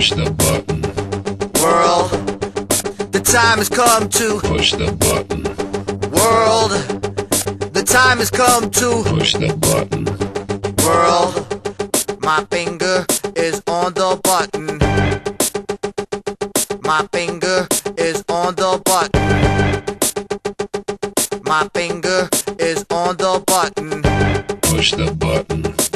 Push the button. World, the time has come to Push the button. world. The time has come to Push the button. world. My finger is on the button. My finger is on the button. My finger is on the button. Push the button.